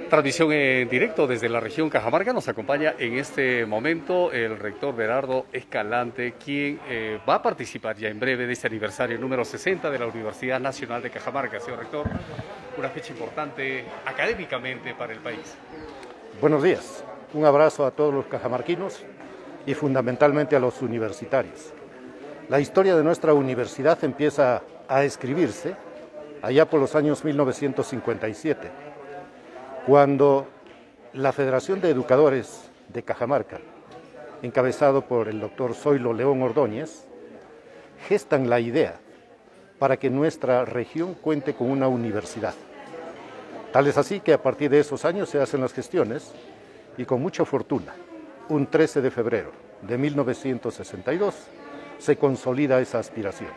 Transmisión en directo desde la región Cajamarca. Nos acompaña en este momento el rector Berardo Escalante, quien va a participar ya en breve de este aniversario número 60 de la Universidad Nacional de Cajamarca. Señor rector, una fecha importante académicamente para el país. Buenos días, un abrazo a todos los cajamarquinos y fundamentalmente a los universitarios. La historia de nuestra universidad empieza a escribirse allá por los años 1957. Cuando la Federación de Educadores de Cajamarca, encabezado por el doctor Zoilo León Ordóñez, gestan la idea para que nuestra región cuente con una universidad. Tal es así que a partir de esos años se hacen las gestiones y con mucha fortuna, un 13 de febrero de 1962, se consolida esa aspiración.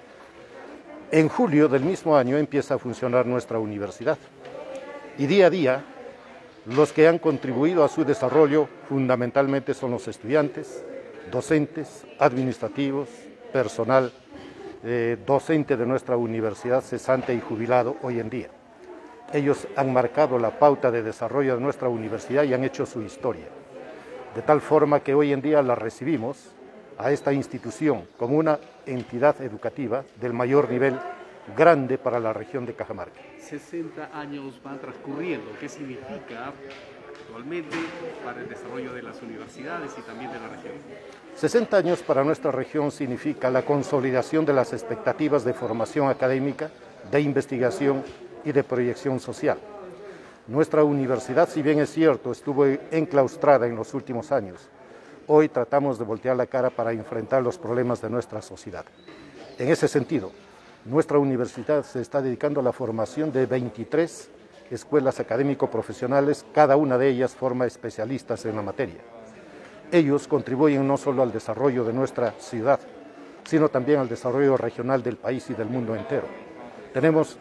En julio del mismo año empieza a funcionar nuestra universidad. Y día a día, los que han contribuido a su desarrollo fundamentalmente son los estudiantes, docentes, administrativos, personal docente de nuestra universidad, cesante y jubilado hoy en día. Ellos han marcado la pauta de desarrollo de nuestra universidad y han hecho su historia. De tal forma que hoy en día la recibimos a esta institución como una entidad educativa del mayor nivel grande para la región de Cajamarca. 60 años van transcurriendo. ¿Qué significa actualmente para el desarrollo de las universidades y también de la región? 60 años para nuestra región significa la consolidación de las expectativas de formación académica, de investigación y de proyección social. Nuestra universidad, si bien es cierto, estuvo enclaustrada en los últimos años, hoy tratamos de voltear la cara para enfrentar los problemas de nuestra sociedad. En ese sentido, nuestra universidad se está dedicando a la formación de 23 escuelas académico-profesionales, cada una de ellas forma especialistas en la materia. Ellos contribuyen no solo al desarrollo de nuestra ciudad, sino también al desarrollo regional del país y del mundo entero. Tenemos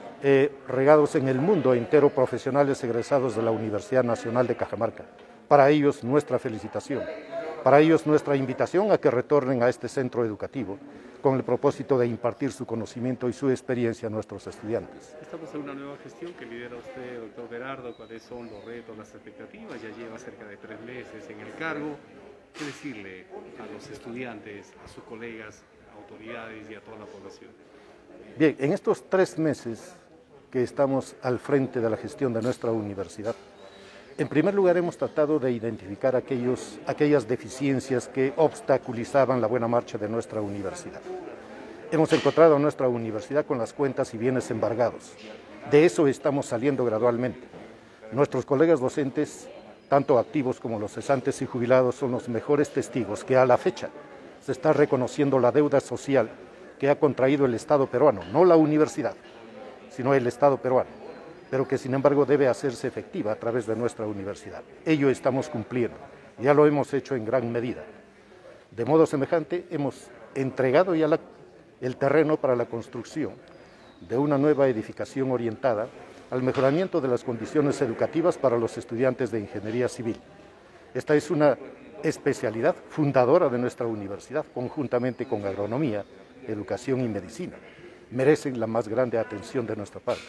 regados en el mundo entero profesionales egresados de la Universidad Nacional de Cajamarca. Para ellos nuestra felicitación, para ellos nuestra invitación a que retornen a este centro educativo con el propósito de impartir su conocimiento y su experiencia a nuestros estudiantes. Estamos en una nueva gestión que lidera usted, doctor Berardo. ¿Cuáles son los retos, las expectativas? Ya lleva cerca de 3 meses en el cargo. ¿Qué decirle a los estudiantes, a sus colegas, autoridades y a toda la población? Bien, en estos 3 meses que estamos al frente de la gestión de nuestra universidad, en primer lugar hemos tratado de identificar aquellas deficiencias que obstaculizaban la buena marcha de nuestra universidad. Hemos encontrado a nuestra universidad con las cuentas y bienes embargados. De eso estamos saliendo gradualmente. Nuestros colegas docentes, tanto activos como los cesantes y jubilados, son los mejores testigos que a la fecha se está reconociendo la deuda social que ha contraído el Estado peruano, no la universidad, sino el Estado peruano, pero que sin embargo debe hacerse efectiva a través de nuestra universidad. Ello estamos cumpliendo, ya lo hemos hecho en gran medida. De modo semejante, hemos entregado ya el terreno para la construcción de una nueva edificación orientada al mejoramiento de las condiciones educativas para los estudiantes de ingeniería civil. Esta es una especialidad fundadora de nuestra universidad, conjuntamente con agronomía, educación y medicina. Merecen la más grande atención de nuestra parte.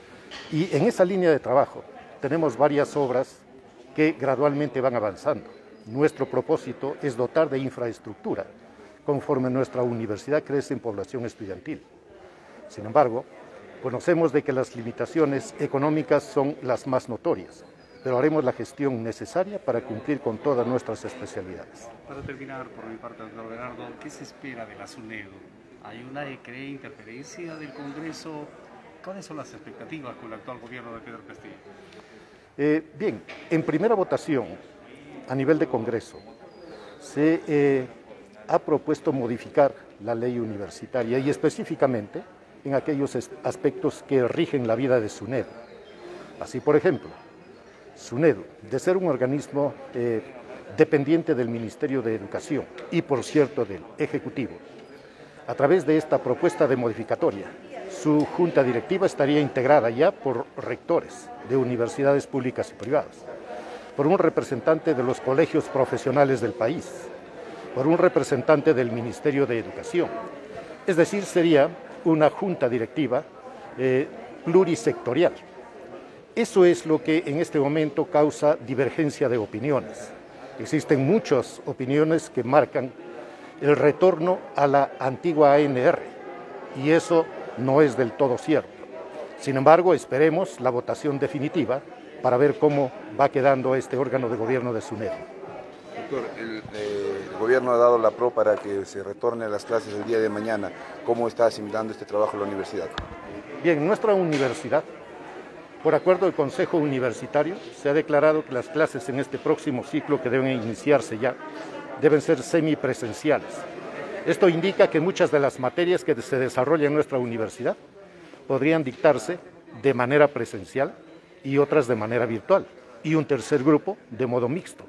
Y en esa línea de trabajo tenemos varias obras que gradualmente van avanzando. Nuestro propósito es dotar de infraestructura conforme nuestra universidad crece en población estudiantil. Sin embargo, conocemos de que las limitaciones económicas son las más notorias, pero haremos la gestión necesaria para cumplir con todas nuestras especialidades. Para terminar, por mi parte, doctor Berardo, ¿qué se espera de la SUNEDU? ¿Hay una interferencia del Congreso? ¿Cuáles son las expectativas con el actual gobierno de Pedro Castillo? Bien, en primera votación, a nivel de Congreso, se ha propuesto modificar la ley universitaria y específicamente en aquellos aspectos que rigen la vida de SUNEDU. Así, por ejemplo, SUNEDU, de ser un organismo dependiente del Ministerio de Educación y, por cierto, del Ejecutivo, a través de esta propuesta de modificatoria, su junta directiva estaría integrada ya por rectores de universidades públicas y privadas, por un representante de los colegios profesionales del país, por un representante del Ministerio de Educación. Es decir, sería una junta directiva plurisectorial. Eso es lo que en este momento causa divergencia de opiniones. Existen muchas opiniones que marcan el retorno a la antigua ANR y eso no es del todo cierto. Sin embargo, esperemos la votación definitiva para ver cómo va quedando este órgano de gobierno de SUNEDU. Doctor, el gobierno ha dado la PRO para que se retorne a las clases el día de mañana. ¿Cómo está asimilando este trabajo la universidad? Bien, nuestra universidad, por acuerdo del Consejo Universitario, se ha declarado que las clases en este próximo ciclo, que deben iniciarse ya, deben ser semipresenciales. Esto indica que muchas de las materias que se desarrollan en nuestra universidad podrían dictarse de manera presencial y otras de manera virtual, y un tercer grupo de modo mixto.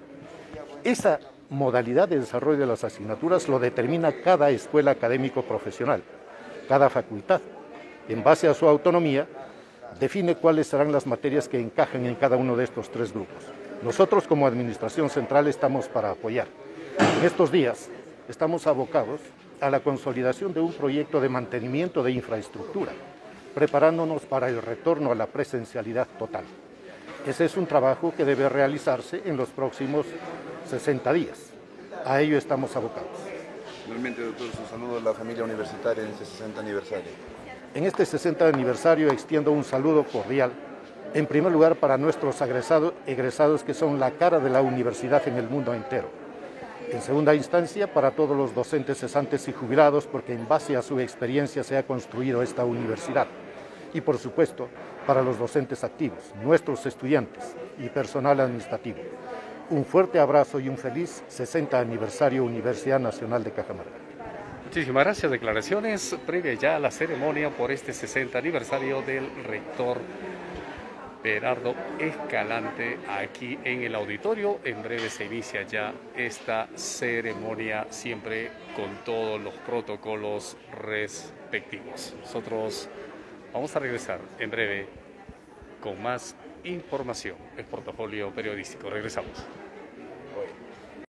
Esa modalidad de desarrollo de las asignaturas lo determina cada escuela académico profesional, cada facultad. En base a su autonomía, define cuáles serán las materias que encajan en cada uno de estos tres grupos. Nosotros como Administración Central estamos para apoyar. En estos días estamos abocados a la consolidación de un proyecto de mantenimiento de infraestructura, preparándonos para el retorno a la presencialidad total. Ese es un trabajo que debe realizarse en los próximos 60 días. A ello estamos abocados. Finalmente, doctor, su saludo a la familia universitaria en este 60 aniversario. En este 60 aniversario extiendo un saludo cordial, en primer lugar para nuestros egresados que son la cara de la universidad en el mundo entero. En segunda instancia, para todos los docentes cesantes y jubilados, porque en base a su experiencia se ha construido esta universidad. Y por supuesto, para los docentes activos, nuestros estudiantes y personal administrativo. Un fuerte abrazo y un feliz 60 aniversario Universidad Nacional de Cajamarca. Muchísimas gracias. Declaraciones previas ya a la ceremonia por este 60 aniversario del rector Berardo Escalante aquí en el auditorio. En breve se inicia ya esta ceremonia, siempre con todos los protocolos respectivos. Nosotros vamos a regresar en breve con más información. Es Portafolio Periodístico. Regresamos.